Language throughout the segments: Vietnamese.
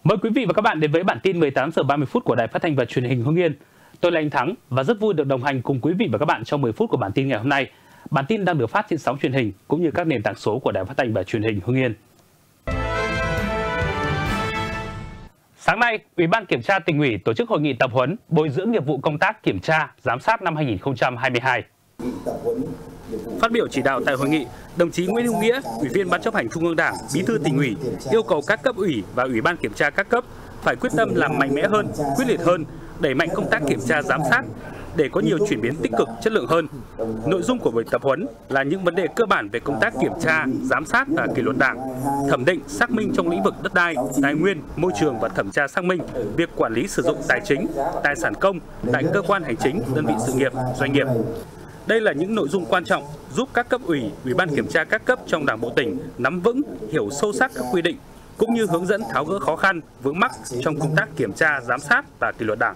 Mời quý vị và các bạn đến với bản tin 18 giờ 30 phút của Đài Phát thanh và Truyền hình Hưng Yên. Tôi là anh Thắng và rất vui được đồng hành cùng quý vị và các bạn trong 10 phút của bản tin ngày hôm nay. Bản tin đang được phát trên sóng truyền hình cũng như các nền tảng số của Đài Phát thanh và Truyền hình Hưng Yên. Sáng nay, Ủy ban Kiểm tra Tỉnh ủy tổ chức hội nghị tập huấn bồi dưỡng nghiệp vụ công tác kiểm tra, giám sát năm 2022. Phát biểu chỉ đạo tại hội nghị, đồng chí Nguyễn Hữu Nghĩa, Ủy viên Ban chấp hành Trung ương Đảng, Bí thư Tỉnh ủy yêu cầu các cấp ủy và Ủy ban kiểm tra các cấp phải quyết tâm làm mạnh mẽ hơn, quyết liệt hơn, đẩy mạnh công tác kiểm tra giám sát để có nhiều chuyển biến tích cực, chất lượng hơn. Nội dung của buổi tập huấn là những vấn đề cơ bản về công tác kiểm tra, giám sát và kỷ luật Đảng, thẩm định, xác minh trong lĩnh vực đất đai, tài nguyên, môi trường và thẩm tra xác minh việc quản lý sử dụng tài chính, tài sản công tại cơ quan hành chính, đơn vị sự nghiệp, doanh nghiệp. Đây là những nội dung quan trọng giúp các cấp ủy, Ủy ban kiểm tra các cấp trong Đảng bộ tỉnh nắm vững, hiểu sâu sắc các quy định cũng như hướng dẫn tháo gỡ khó khăn, vướng mắc trong công tác kiểm tra, giám sát và kỷ luật Đảng.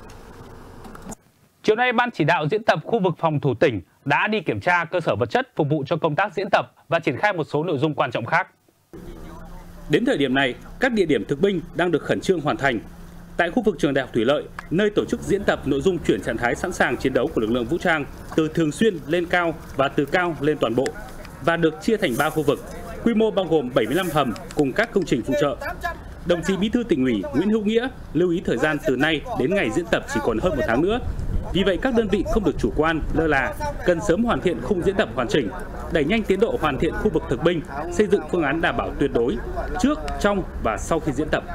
Chiều nay, Ban chỉ đạo diễn tập khu vực phòng thủ tỉnh đã đi kiểm tra cơ sở vật chất phục vụ cho công tác diễn tập và triển khai một số nội dung quan trọng khác. Đến thời điểm này, các địa điểm thực binh đang được khẩn trương hoàn thành. Tại khu vực trường Đại học Thủy Lợi, nơi tổ chức diễn tập nội dung chuyển trạng thái sẵn sàng chiến đấu của lực lượng vũ trang từ thường xuyên lên cao và từ cao lên toàn bộ và được chia thành 3 khu vực, quy mô bao gồm 75 hầm cùng các công trình phụ trợ. Đồng chí Bí thư Tỉnh ủy Nguyễn Hữu Nghĩa lưu ý thời gian từ nay đến ngày diễn tập chỉ còn hơn 1 tháng nữa. Vì vậy, các đơn vị không được chủ quan, lơ là, cần sớm hoàn thiện khung diễn tập hoàn chỉnh, đẩy nhanh tiến độ hoàn thiện khu vực thực binh, xây dựng phương án đảm bảo tuyệt đối trước, trong và sau khi diễn tập.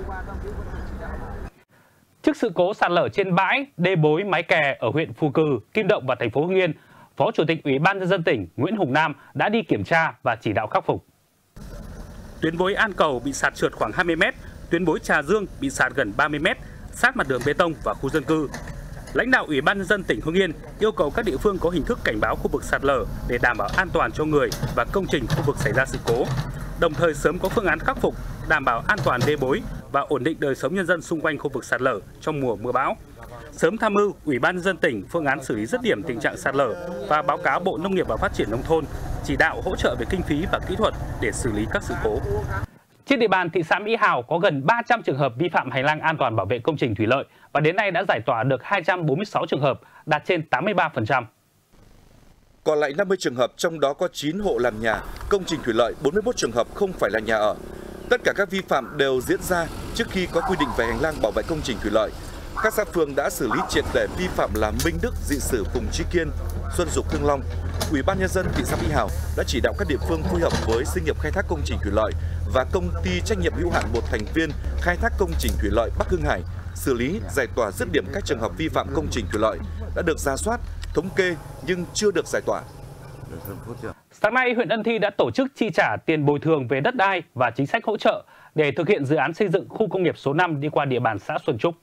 Trước sự cố sạt lở trên bãi, đê bối, mái kè ở huyện Phù Cừ, Kim Động và thành phố Hưng Yên, Phó Chủ tịch Ủy ban nhân dân tỉnh Nguyễn Hùng Nam đã đi kiểm tra và chỉ đạo khắc phục. Tuyến bối An Cầu bị sạt trượt khoảng 20 m, tuyến bối Trà Dương bị sạt gần 30 m, sát mặt đường bê tông và khu dân cư. Lãnh đạo Ủy ban nhân dân tỉnh Hưng Yên yêu cầu các địa phương có hình thức cảnh báo khu vực sạt lở để đảm bảo an toàn cho người và công trình khu vực xảy ra sự cố, đồng thời sớm có phương án khắc phục, đảm bảo an toàn đê bối và ổn định đời sống nhân dân xung quanh khu vực sạt lở trong mùa mưa bão. Sớm tham mưu Ủy ban nhân dân tỉnh phương án xử lý dứt điểm tình trạng sạt lở và báo cáo Bộ Nông nghiệp và Phát triển nông thôn chỉ đạo hỗ trợ về kinh phí và kỹ thuật để xử lý các sự cố. Trên địa bàn thị xã Mỹ Hào có gần 300 trường hợp vi phạm hành lang an toàn bảo vệ công trình thủy lợi và đến nay đã giải tỏa được 246 trường hợp, đạt trên 83%. Còn lại 50 trường hợp, trong đó có 9 hộ làm nhà, công trình thủy lợi 41 trường hợp không phải là nhà ở. Tất cả các vi phạm đều diễn ra trước khi có quy định về hành lang bảo vệ công trình thủy lợi. Các xã phường đã xử lý triệt để vi phạm là Minh Đức, Dị Sử, Phùng Trí Kiên, Xuân Dục, Hưng Long. Ủy ban nhân dân thị xã Mỹ Hào đã chỉ đạo các địa phương phối hợp với Xí nghiệp khai thác công trình thủy lợi và công ty trách nhiệm hữu hạn một thành viên khai thác công trình thủy lợi Bắc Hưng Hải xử lý, giải tỏa dứt điểm các trường hợp vi phạm công trình thủy lợi đã được rà soát, thống kê nhưng chưa được giải tỏa. Sáng nay, huyện Ân Thi đã tổ chức chi trả tiền bồi thường về đất đai và chính sách hỗ trợ để thực hiện dự án xây dựng khu công nghiệp số 5 đi qua địa bàn xã Xuân Trúc.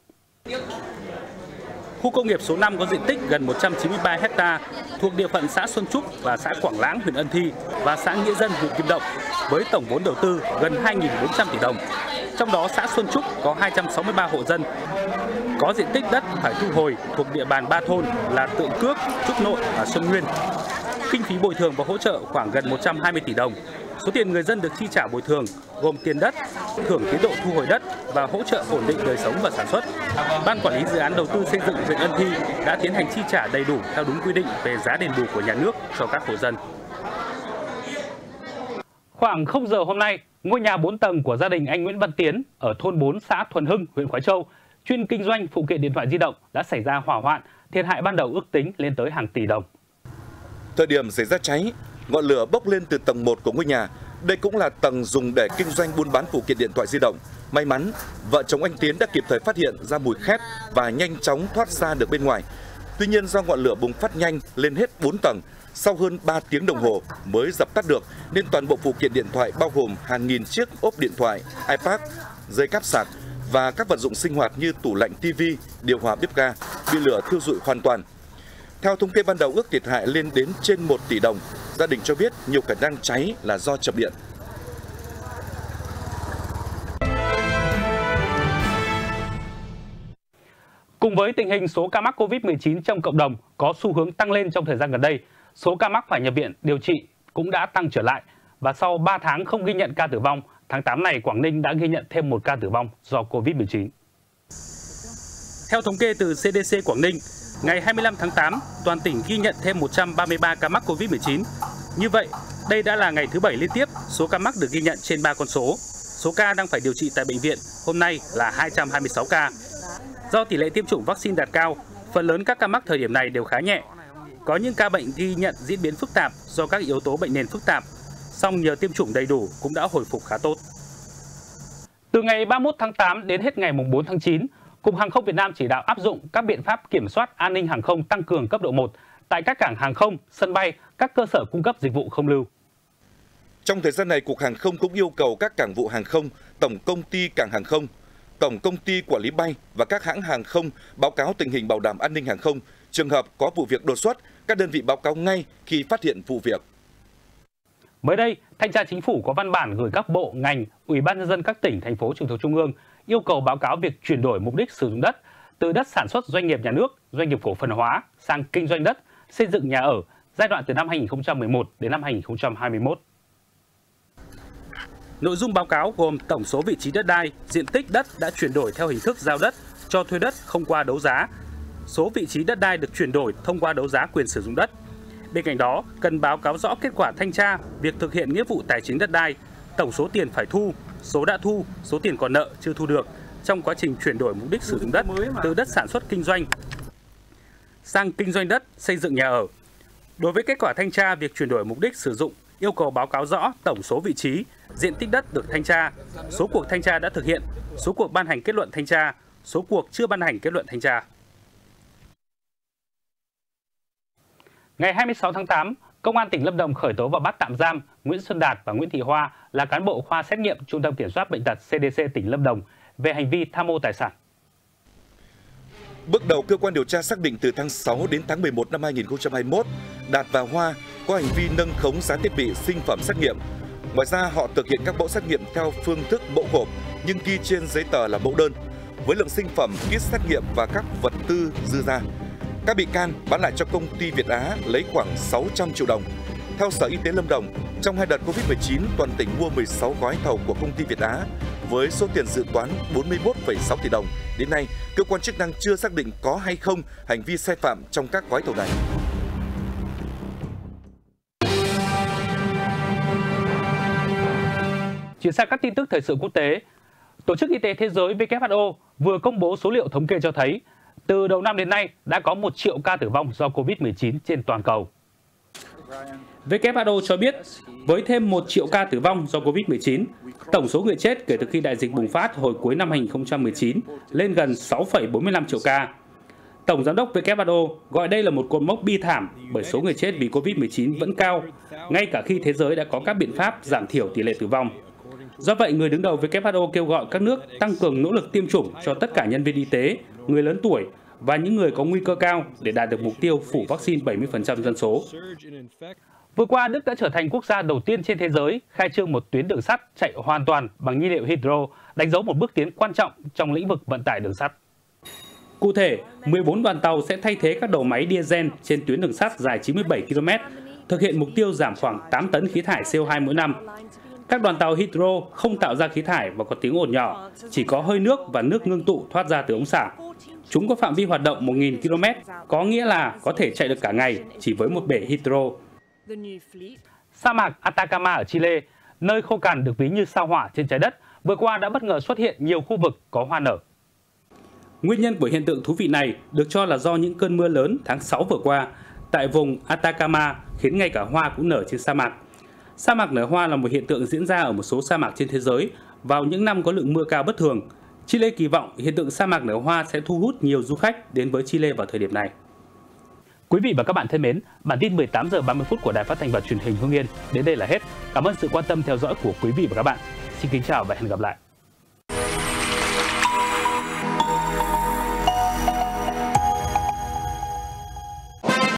Khu công nghiệp số 5 có diện tích gần 193 ha thuộc địa phận xã Xuân Trúc và xã Quảng Lãng, huyện Ân Thi và xã Nghĩa Dân, huyện Kim Động với tổng vốn đầu tư gần 2.400 tỷ đồng. Trong đó, xã Xuân Trúc có 263 hộ dân có diện tích đất phải thu hồi thuộc địa bàn 3 thôn là Tượng Cước, Trúc Nội và Xuân Nguyên. Kinh phí bồi thường và hỗ trợ khoảng gần 120 tỷ đồng. Số tiền người dân được chi trả bồi thường gồm tiền đất, thưởng tiến độ thu hồi đất và hỗ trợ ổn định đời sống và sản xuất. Ban quản lý dự án đầu tư xây dựng huyện Ân Thi đã tiến hành chi trả đầy đủ theo đúng quy định về giá đền bù của nhà nước cho các hộ dân. Khoảng 0 giờ hôm nay, ngôi nhà 4 tầng của gia đình anh Nguyễn Văn Tiến ở thôn 4 xã Thuần Hưng, huyện Khoái Châu, chuyên kinh doanh phụ kiện điện thoại di động đã xảy ra hỏa hoạn, thiệt hại ban đầu ước tính lên tới hàng tỷ đồng. Thời điểm xảy ra cháy, ngọn lửa bốc lên từ tầng 1 của ngôi nhà. Đây cũng là tầng dùng để kinh doanh buôn bán phụ kiện điện thoại di động. May mắn, vợ chồng anh Tiến đã kịp thời phát hiện ra mùi khét và nhanh chóng thoát ra được bên ngoài. Tuy nhiên, do ngọn lửa bùng phát nhanh lên hết 4 tầng, sau hơn 3 tiếng đồng hồ mới dập tắt được, nên toàn bộ phụ kiện điện thoại bao gồm hàng nghìn chiếc ốp điện thoại, iPad, dây cáp sạc và các vật dụng sinh hoạt như tủ lạnh, TV, điều hòa, bếp ga bị lửa thiêu rụi hoàn toàn. Theo thống kê ban đầu, ước thiệt hại lên đến trên 1 tỷ đồng. Gia đình cho biết nhiều khả năng cháy là do chập điện. Cùng với tình hình số ca mắc Covid-19 trong cộng đồng có xu hướng tăng lên trong thời gian gần đây, số ca mắc phải nhập viện điều trị cũng đã tăng trở lại và sau 3 tháng không ghi nhận ca tử vong, tháng 8 này Quảng Ninh đã ghi nhận thêm một ca tử vong do Covid-19. Theo thống kê từ CDC Quảng Ninh, ngày 25 tháng 8, toàn tỉnh ghi nhận thêm 133 ca mắc Covid-19. Như vậy, đây đã là ngày thứ 7 liên tiếp số ca mắc được ghi nhận trên 3 con số. Số ca đang phải điều trị tại bệnh viện hôm nay là 226 ca. Do tỷ lệ tiêm chủng vaccine đạt cao, phần lớn các ca mắc thời điểm này đều khá nhẹ. Có những ca bệnh ghi nhận diễn biến phức tạp do các yếu tố bệnh nền phức tạp, song nhờ tiêm chủng đầy đủ cũng đã hồi phục khá tốt. Từ ngày 31 tháng 8 đến hết ngày 4 tháng 9, Cục Hàng không Việt Nam chỉ đạo áp dụng các biện pháp kiểm soát an ninh hàng không tăng cường cấp độ 1 tại các cảng hàng không, sân bay, các cơ sở cung cấp dịch vụ không lưu. Trong thời gian này, Cục Hàng không cũng yêu cầu các cảng vụ hàng không, tổng công ty cảng hàng không, tổng công ty quản lý bay và các hãng hàng không báo cáo tình hình bảo đảm an ninh hàng không. Trường hợp có vụ việc đột xuất, các đơn vị báo cáo ngay khi phát hiện vụ việc. Mới đây, Thanh tra Chính phủ có văn bản gửi các bộ, ngành, Ủy ban nhân dân các tỉnh, thành phố trực thuộc Trung ương yêu cầu báo cáo việc chuyển đổi mục đích sử dụng đất từ đất sản xuất doanh nghiệp nhà nước, doanh nghiệp cổ phần hóa sang kinh doanh đất, xây dựng nhà ở giai đoạn từ năm 2011 đến năm 2021. Nội dung báo cáo gồm tổng số vị trí đất đai, diện tích đất đã chuyển đổi theo hình thức giao đất, cho thuê đất không qua đấu giá, số vị trí đất đai được chuyển đổi thông qua đấu giá quyền sử dụng đất. Bên cạnh đó, cần báo cáo rõ kết quả thanh tra việc thực hiện nghĩa vụ tài chính đất đai, tổng số tiền phải thu, số đã thu, số tiền còn nợ chưa thu được trong quá trình chuyển đổi mục đích sử dụng đất từ đất sản xuất kinh doanh sang kinh doanh đất, xây dựng nhà ở. Đối với kết quả thanh tra việc chuyển đổi mục đích sử dụng, yêu cầu báo cáo rõ tổng số vị trí, diện tích đất được thanh tra, số cuộc thanh tra đã thực hiện, số cuộc ban hành kết luận thanh tra, số cuộc chưa ban hành kết luận thanh tra. Ngày 26 tháng 8, Công an tỉnh Lâm Đồng khởi tố và bắt tạm giam Nguyễn Xuân Đạt và Nguyễn Thị Hoa là cán bộ khoa xét nghiệm Trung tâm Kiểm soát Bệnh tật CDC tỉnh Lâm Đồng về hành vi tham mô tài sản. Bước đầu, cơ quan điều tra xác định từ tháng 6 đến tháng 11 năm 2021, Đạt và Hoa có hành vi nâng khống giá thiết bị sinh phẩm xét nghiệm. Ngoài ra, họ thực hiện các mẫu xét nghiệm theo phương thức mẫu gộp nhưng ghi trên giấy tờ là mẫu đơn, với lượng sinh phẩm, kit xét nghiệm và các vật tư dư ra. Các bị can bán lại cho công ty Việt Á lấy khoảng 600 triệu đồng. Theo Sở Y tế Lâm Đồng, trong 2 đợt Covid-19, toàn tỉnh mua 16 gói thầu của công ty Việt Á với số tiền dự toán 41,6 tỷ đồng. Đến nay, cơ quan chức năng chưa xác định có hay không hành vi sai phạm trong các gói thầu này. Chuyển sang các tin tức thời sự quốc tế, Tổ chức Y tế Thế giới WHO vừa công bố số liệu thống kê cho thấy từ đầu năm đến nay đã có 1 triệu ca tử vong do Covid-19 trên toàn cầu. WHO cho biết với thêm 1 triệu ca tử vong do Covid-19, tổng số người chết kể từ khi đại dịch bùng phát hồi cuối năm 2019 lên gần 6,45 triệu ca. Tổng giám đốc WHO gọi đây là một cột mốc bi thảm bởi số người chết vì Covid-19 vẫn cao, ngay cả khi thế giới đã có các biện pháp giảm thiểu tỷ lệ tử vong. Do vậy, người đứng đầu WHO kêu gọi các nước tăng cường nỗ lực tiêm chủng cho tất cả nhân viên y tế, người lớn tuổi và những người có nguy cơ cao để đạt được mục tiêu phủ vaccine 70% dân số. Vừa qua, Đức đã trở thành quốc gia đầu tiên trên thế giới khai trương một tuyến đường sắt chạy hoàn toàn bằng nhiên liệu hydro, đánh dấu một bước tiến quan trọng trong lĩnh vực vận tải đường sắt. Cụ thể, 14 đoàn tàu sẽ thay thế các đầu máy diesel trên tuyến đường sắt dài 97 km, thực hiện mục tiêu giảm khoảng 8 tấn khí thải CO2 mỗi năm. Các đoàn tàu hydro không tạo ra khí thải và có tiếng ồn nhỏ, chỉ có hơi nước và nước ngưng tụ thoát ra từ ống xả. Chúng có phạm vi hoạt động 1.000 km, có nghĩa là có thể chạy được cả ngày chỉ với một bể hydro. Sa mạc Atacama ở Chile, nơi khô cằn được ví như sao hỏa trên trái đất, vừa qua đã bất ngờ xuất hiện nhiều khu vực có hoa nở. Nguyên nhân của hiện tượng thú vị này được cho là do những cơn mưa lớn tháng 6 vừa qua tại vùng Atacama khiến ngay cả hoa cũng nở trên sa mạc. Sa mạc nở hoa là một hiện tượng diễn ra ở một số sa mạc trên thế giới vào những năm có lượng mưa cao bất thường. Chile kỳ vọng hiện tượng sa mạc nở hoa sẽ thu hút nhiều du khách đến với Chile vào thời điểm này. Quý vị và các bạn thân mến, bản tin 18 giờ 30 phút của Đài Phát thanh và Truyền hình Hưng Yên đến đây là hết. Cảm ơn sự quan tâm theo dõi của quý vị và các bạn. Xin kính chào và hẹn gặp lại.